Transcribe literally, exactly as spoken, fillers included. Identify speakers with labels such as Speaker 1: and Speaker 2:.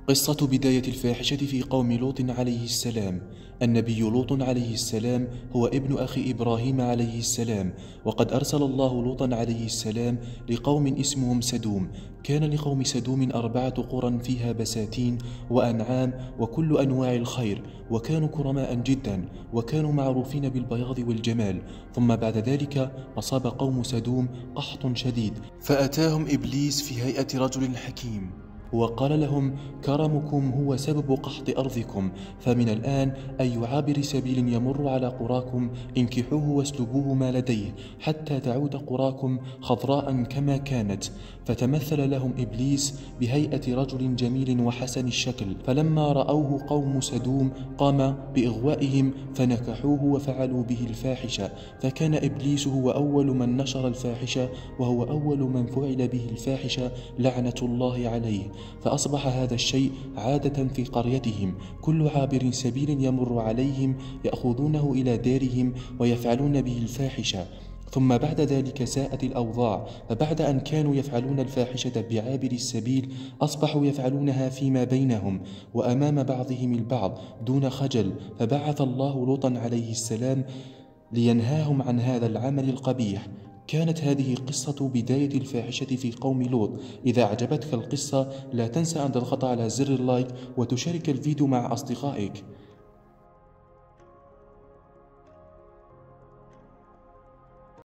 Speaker 1: قصة بداية الفاحشة في قوم لوط عليه السلام. النبي لوط عليه السلام هو ابن أخي إبراهيم عليه السلام، وقد أرسل الله لوطا عليه السلام لقوم اسمهم سدوم. كان لقوم سدوم أربعة قرى فيها بساتين وأنعام وكل أنواع الخير، وكانوا كرماء جدا، وكانوا معروفين بالبياض والجمال. ثم بعد ذلك أصاب قوم سدوم قحط شديد، فأتاهم إبليس في هيئة رجل حكيم وقال لهم: كرمكم هو سبب قحط أرضكم، فمن الآن أي عابر سبيل يمر على قراكم انكحوه واسلبوه ما لديه حتى تعود قراكم خضراء كما كانت. فتمثل لهم إبليس بهيئة رجل جميل وحسن الشكل، فلما رأوه قوم سدوم قام بإغوائهم فنكحوه وفعلوا به الفاحشة. فكان إبليس هو أول من نشر الفاحشة، وهو أول من فعل به الفاحشة لعنة الله عليه. فأصبح هذا الشيء عادة في قريتهم، كل عابر سبيل يمر عليهم يأخذونه إلى دارهم ويفعلون به الفاحشة. ثم بعد ذلك ساءت الأوضاع، فبعد أن كانوا يفعلون الفاحشة بعابر السبيل أصبحوا يفعلونها فيما بينهم وأمام بعضهم البعض دون خجل. فبعث الله لوطا عليه السلام لينهاهم عن هذا العمل القبيح. كانت هذه قصة بداية الفاحشة في قوم لوط. إذا أعجبتك القصة لا تنسى أن تضغط على زر اللايك وتشارك الفيديو مع أصدقائك.